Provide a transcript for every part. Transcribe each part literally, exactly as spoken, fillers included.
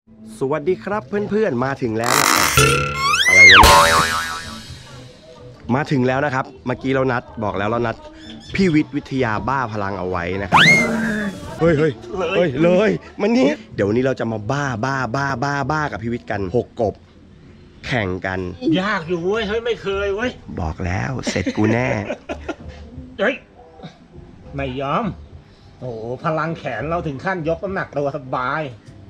สวัสดีครับเพื่อนๆมาถึงแล้วนะอะไรเนี่ยมาถึงแล้วนะครับเมื่อกี้เรานัดบอกแล้วเรานัดพี่วิทย์วิทยาบ้าพลังเอาไว้นะครับเฮ้ยเฮ้ยเฮ้ยเลยมันนี้เดี๋ยววันนี้เราจะมาบ้าบ้าบ้าบ้าบ้ากับพี่วิทย์กันหกกบแข่งกันยากอยู่เว้ยเฮ้ยไม่เคยเว้ยบอกแล้วเสร็จกูแน่เฮ้ยไม่ยอมโอ้โหพลังแขนเราถึงขั้นยกน้ำหนักตัวสบาย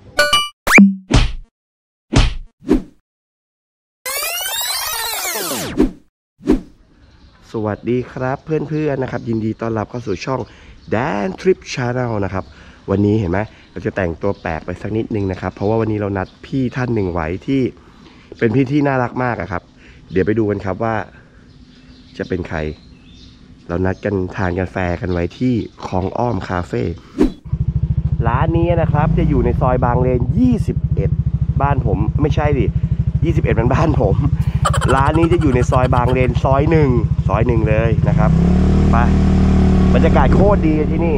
สวัสดีครับเพื่อนๆนะครับยินดีต้อนรับเข้าสู่ช่อง Dan Trip Channel นะครับวันนี้เห็นไหมเราจะแต่งตัวแปลกไปสักนิดนึงนะครับเพราะว่าวันนี้เรานัดพี่ท่านหนึ่งไว้ที่เป็นพี่ที่น่ารักมากครับเดี๋ยวไปดูกันครับว่าจะเป็นใครเรานัดกันทานกาแฟกันไว้ที่คลองอ้อมคาเฟ่ร้านนี้นะครับจะอยู่ในซอยบางเลนยี่สิบเอ็ดบ้านผมไม่ใช่ดิยี่สิบเอ็ดเป็นบ้านผมร้านนี้จะอยู่ในซอยบางเลนซอยหนึ่งซอยหนึ่งเลยนะครับไปบรรยากาศโคตรดีที่นี่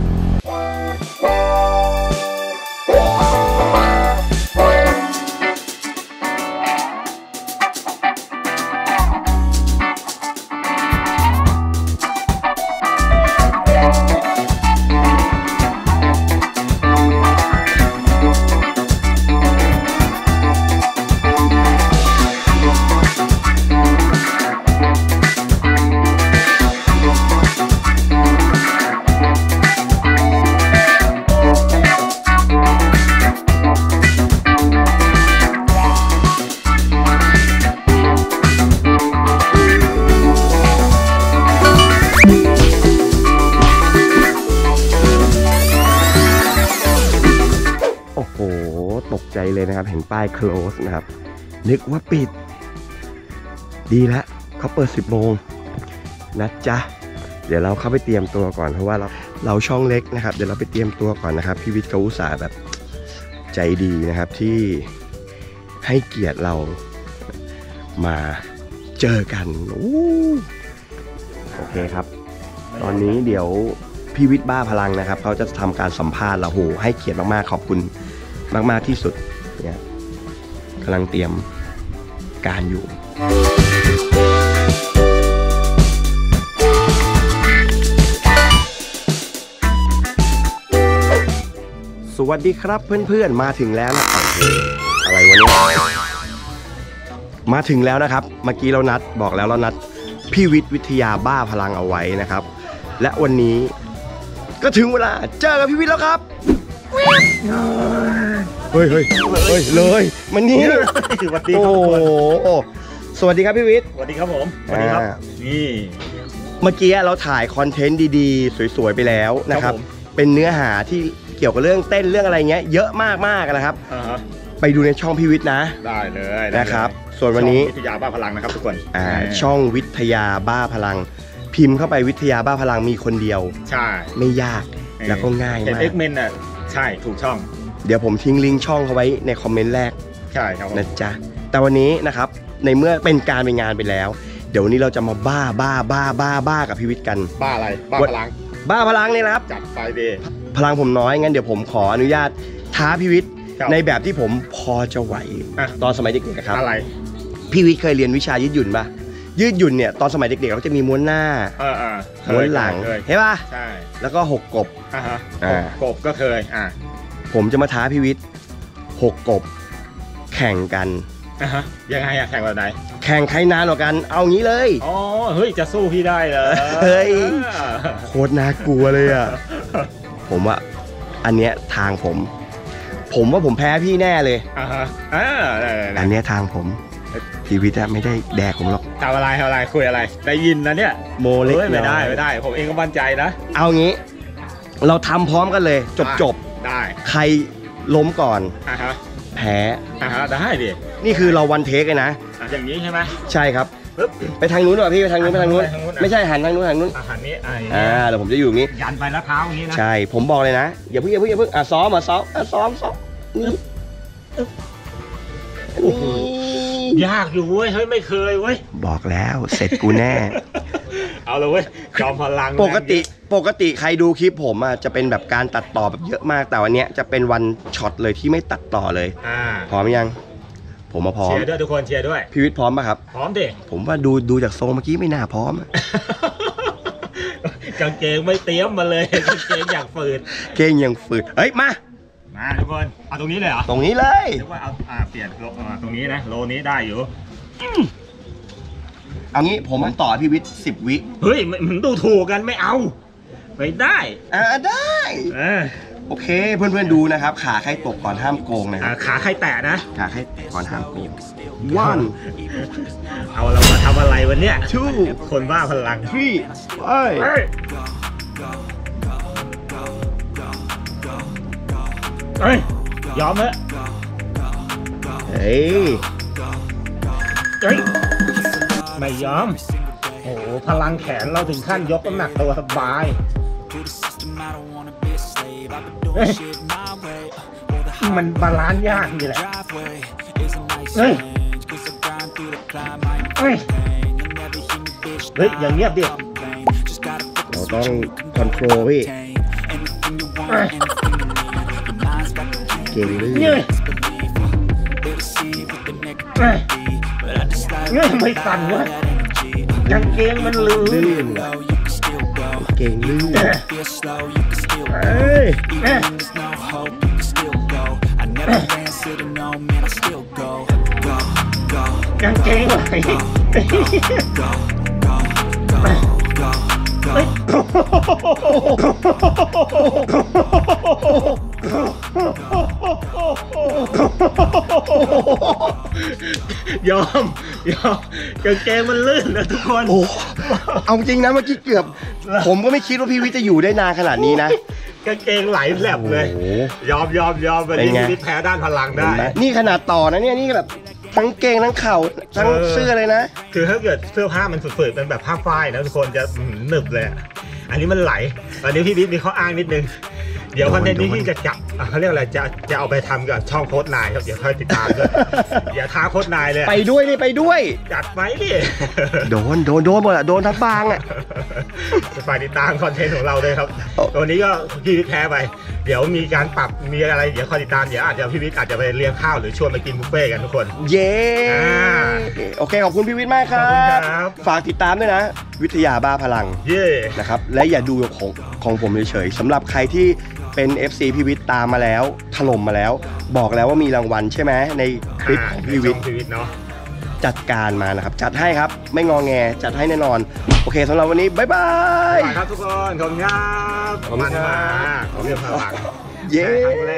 ตกใจเลยนะครับเห็นป้าย close นะครับนึกว่าปิดดีแล้วเขาเปิดสิบโมงนะจ๊ะเดี๋ยวเราเข้าไปเตรียมตัวก่อนเพราะว่าเราเราช่องเล็กนะครับเดี๋ยวเราไปเตรียมตัวก่อนนะครับพี่วิทย์เขาอุตส่าห์แบบใจดีนะครับที่ให้เกียรติเรามาเจอกันโอเคครับตอนนี้เดี๋ยวพี่วิทย์บ้าพลังนะครับเขาจะทำการสัมภาษณ์เราโหให้เกียรติมากๆขอบคุณมากๆที่สุดเนี่ยกำลังเตรียมการอยู่สวัสดีครับเพื่อนๆมาถึงแล้วนะอะไรวะเนี่ยมาถึงแล้วนะครับเมื่อกี้เรานัดบอกแล้วเรานัดพี่วิทย์วิทยาบ้าพลังเอาไว้นะครับและวันนี้ก็ถึงเวลาเจอกับพี่วิทย์แล้วครับเฮ้ยเฮ้ยเฮ้ยเลยมันนี่สวัสดีโอ้โหสวัสดีครับพี่วิทย์สวัสดีครับผมสวัสดีครับนี่เมื่อกี้เราถ่ายคอนเทนต์ดีๆสวยๆไปแล้วนะครับเป็นเนื้อหาที่เกี่ยวกับเรื่องเต้นเรื่องอะไรเงี้ยเยอะมากๆนะครับไปดูในช่องพี่วิทย์นะได้เลยนะครับส่วนวันนี้วิทยาบ้าพลังนะครับทุกคนอ่าช่องวิทยาบ้าพลังพิมพ์เข้าไปวิทยาบ้าพลังมีคนเดียวใช่ไม่ยากแล้วก็ง่ายมากเอ็กเมนอ่ะใช่ถูกช่องเดี๋ยวผมทิ้งลิงก์ช่องเขาไว้ในคอมเมนต์แรกใช่ครับนะจ๊ะแต่วันนี้นะครับในเมื่อเป็นการเป็นงานไปแล้วเดี๋ยววันนี้เราจะมาบ้าบ้าบ้าบ้าบ้ากับพี่วิทย์กันบ้าอะไรบ้าพลังบ้าพลังนี่นะครับจัดไฟเดย์พลังผมน้อยงั้นเดี๋ยวผมขออนุญาตท้าพี่วิทย์ในแบบที่ผมพอจะไหวตอนสมัยเด็กๆครับอะไรพี่วิทย์เคยเรียนวิชายืดหยุ่นปะยืดหยุ่นเนี่ยตอนสมัยเด็กๆเขาจะมีม้วนหน้าม้วนหลังเห็นปะใช่แล้วก็หกกบอ่าฮะกบก็เคยอ่าผมจะมาท้าพี่วิทย์หกกบแข่งกันอ่ะฮะยังไงอะแข่งแบบไหนแข่งใครนานกว่ากันเอางี้เลยอ๋อเฮ้ยจะสู้พี่ได้เหรอเฮ้ยโคตรน่ากลัวเลยอะผมว่าอันเนี้ยทางผมผมว่าผมแพ้พี่แน่เลยอ่าฮะอ่าอันเนี้ยทางผมพี่วิทย์ไม่ได้แดกผมหรอกทำอะไรทำอะไรคุยอะไรได้ยินนะเนี่ยโมเล็กไม่ได้ไม่ได้ผมเองก็มั่นใจนะเอางี้เราทำพร้อมกันเลยจบจบได้ใครล้มก่อนอ่าฮะแพ้อ่าฮะได้ดินี่คือเราวันเทคเลยนะอย่างนี้ใช่ไหมใช่ครับไปทางนู้นหน่อยพี่ไปทางนู้นไปทางนู้นไม่ใช่หันทางนู้นทางนู้นหันนี้อ่าเดี๋ยวผมจะอยู่อย่างนี้ยันไปแล้วเท้าอย่างนี้นะใช่ผมบอกเลยนะอย่าเพิ่งอย่าเพิ่งอย่าเพิ่งอ่ะซ้อมอ่ะซ้อมอ่ะซ้อมซ้อมยากอยู่เว้ยเฮ้ยไม่เคยเว้ยบอกแล้วเสร็จกูแน่เอาเลยเว้ยจอมพลังปกติปกติใครดูคลิปผมอ่ะจะเป็นแบบการตัดต่อแบบเยอะมากแต่วันเนี้ยจะเป็นวันช็อตเลยที่ไม่ตัดต่อเลยอ่าพร้อมยังผมมาพร้อมเชียร์ด้วยทุกคนเชียร์ด้วยพี่วิทย์พร้อมป่ะครับพร้อมดิผมว่าดูดูจากทรงเมื่อกี้ไม่น่าพร้อมกางเกงไม่เตรียมมาเลยกางเกงอย่างฝืดเกงอย่างฝืดเฮ้ยมามาทุกคนเอาตรงนี้เลยเหรอตรงนี้เลยเรียกว่าเอาอ่าเปลี่ยนโลตรงนี้นะโลนี้ได้อยู่เอางี้ผมต่อพี่วิทย์สิบวิเฮ้ยมันดูถูกกันไม่เอาไม่ได้อ่าได้โอเคเพื่อนๆดูนะครับขาใครตกก่อนห้ามโกงนะครับขาใครแตะนะขาใครแตะก่อนห้ามโกงวันเอาเรามาทำอะไรวันเนี้ยชูคนบ้าพลังที่ไปเฮ้ยยอมเหรอเฮ้ยเฮ้ยไม่ยอมโอ้พลังแขนเราถึงขั้นยกน้ำหนักตัวสบายมันบาลานซ์ยากนี่แหละเฮ้ยเฮ้ยเฮ้ยอย่างเงียบดิเราต้องคอนโทรลพี่เก่งเลยเนี่ยเนี่ยไม่สั่นวะกางเกงมันลื่นเก่งลื่นเฮ้ยกางเกงไหลยอมยอมกางเกงมันลื่นนะทุกคนโอ้เอาจริงนะเมื่อกี้เกือบผมก็ไม่คิดว่าพี่วิทย์จะอยู่ได้นานขนาดนี้นะกางเกงไหลแหลบเลยยอมยอมยอมวันนี้พี่วิทย์แพ้ด้านพลังได้นี่ขนาดต่อนะเนี่ยนี่แบบทั้งเกงทั้งเข่าทั้งเสื้อเลยนะคือถ้าเกิดเสื้อผ้ามันฝืดๆเป็นแบบผ้าฝ้ายนะทุกคนจะหนึบเลยอันนี้มันไหลตอนนี้พี่วิทย์มีข้ออ้างนิดนึงเดี๋ยวคอนเทนต์นี้พี่จะจับเขาเรียกอะไรจะจะเอาไปทำกับช่องโค้ดนายครับเดี๋ยวค่อยติดตามด้วยอย่าท้าโค้ดนายเลยไปด้วยนี่ไปด้วยจัดไหมดิโดนโดนโดนหมดอะโดนทั้งบางอะจะไปติดตามคอนเทนต์ของเราเลยครับตัวนี้ก็พี่วิทย์แพ้ไปเดี๋ยวมีการปรับมีอะไรเดี๋ยวคอยติดตามเดี๋ยวอาจจะพี่วิทย์อาจจะไปเลี้ยงข้าวหรือชวนไปกินบุฟเฟ่กันทุกคนเย้โอเคขอบคุณพี่วิทย์มากครับฝากติดตามด้วยนะวิทยาบ้าพลังเย้นะครับและอย่าดูของของผมเฉยๆสำหรับใครที่เป็น เอฟ ซี พี่วิทย์ตามมาแล้วถล่มมาแล้วบอกแล้วว่ามีรางวัลใช่ไหมในคลิปของพี่วิทย์เนาะจัดการมานะครับจัดให้ครับไม่งอแงจัดให้แน่นอนโอเคสำหรับวันนี้บ๊ายบายครับทุกคนขอบคุณครับขอบคุณมากขอบคุณพลังเย้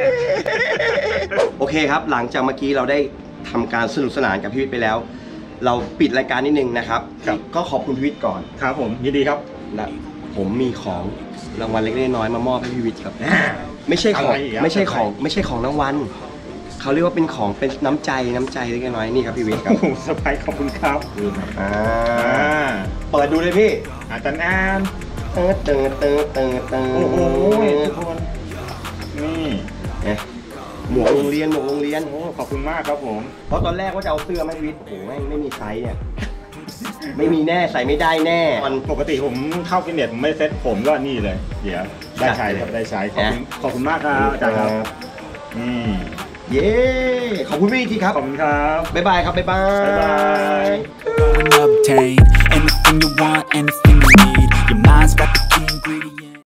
โอเคครับหลังจากเมื่อกี้เราได้ทำการสนุกสนานกับพี่วิทย์ไปแล้วเราปิดรายการนิดนึงนะครับก็ขอบคุณพี่วิทย์ก่อนครับผมยินดีครับและผมมีของรางวัลเล็กๆน้อยๆมามอบให้พี่วิทย์ครับไม่ใช่ของไม่ใช่ของไม่ใช่ของรางวัลเขาเรียกว่าเป็นของเป็นน้ำใจน้ำใจเล็กๆน้อยๆนี่ครับพี่วิทย์ครับสบายขอบคุณครับอ่าเปิดดูเลยพี่อาจารย์อ่านเติร์ดเติร์ดเติร์ดเติร์ดเติร์ดโอ้โหทุกคนนี่หมวกโรงเรียนหมวกโรงเรียนโอ้ขอบคุณมากครับผมเพราะตอนแรกว่าจะเอาเสื้อไม่วิทย์โอ้ไม่ไม่มีไซส์เนี่ยไม่มีแน่ใส่ไม่ได้แน่มันปกติผมเข้าฟิตเนสไม่เซ็ตผมก็นี่เลยเดี๋ยวได้ใช้ครับได้ใช้ขอบคุณขอบคุณมากครับอาจารย์ครับอืมเย้ขอบคุณพี่ทีครับขอบคุณครับบ๊ายบายครับบ๊ายบายบ๊ายบาย Anything you want, anything you need, your mind's got the key ingredient